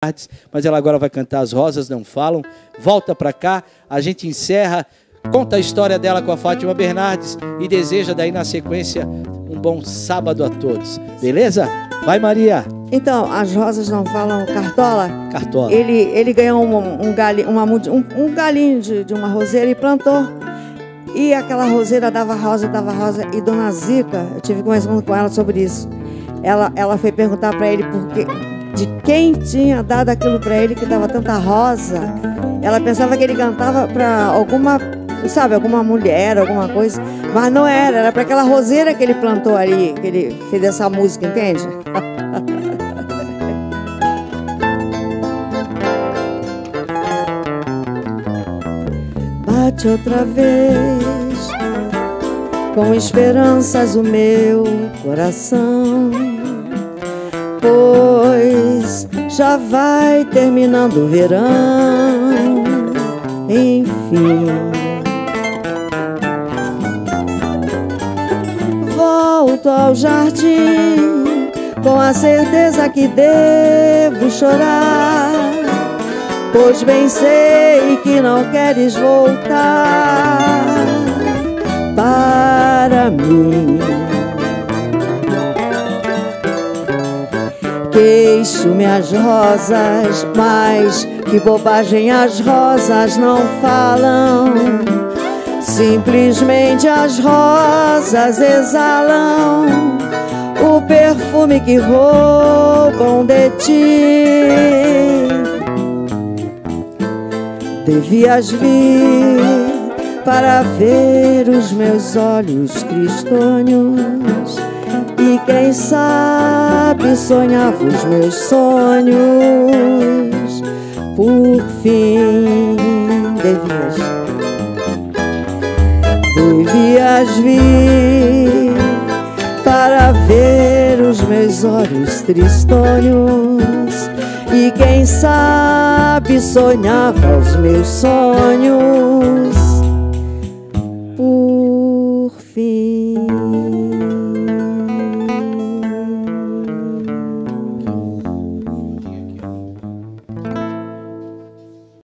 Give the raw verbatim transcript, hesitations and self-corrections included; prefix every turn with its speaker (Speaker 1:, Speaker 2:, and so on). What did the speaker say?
Speaker 1: mas ela agora vai cantar As Rosas Não Falam. Volta pra cá, a gente encerra, conta a história dela com a Fátima Bernardes e deseja daí na sequência um bom sábado a todos. Beleza? Vai, Maria.
Speaker 2: Então, As Rosas Não Falam, Cartola.
Speaker 1: Cartola.
Speaker 2: Ele, ele ganhou um, um, galinho, uma, um, um galinho de, de uma roseira e plantou. E aquela roseira dava rosa, dava rosa. E Dona Zica, eu tive conversando com ela sobre isso. Ela, ela foi perguntar para ele por quê, de quem tinha dado aquilo para ele que dava tanta rosa. Ela pensava que ele cantava para alguma, sabe, alguma mulher, alguma coisa. Mas não era, era para aquela roseira que ele plantou ali, que ele fez essa música, entende? Bate outra vez, com esperanças o meu coração, pois já vai terminando o verão, enfim. Volto ao jardim com a certeza que devo chorar, pois bem sei que não queres voltar para mim. Queixo-me as rosas, mas que bobagem, as rosas não falam. Simplesmente as rosas exalam o perfume que roubam de ti. Devias vir para ver os meus olhos tristonhos e quem sabe sonhava os meus sonhos. Por fim, devias, devias vir para ver os meus olhos tristonhos e quem sabe sonhava os meus sonhos.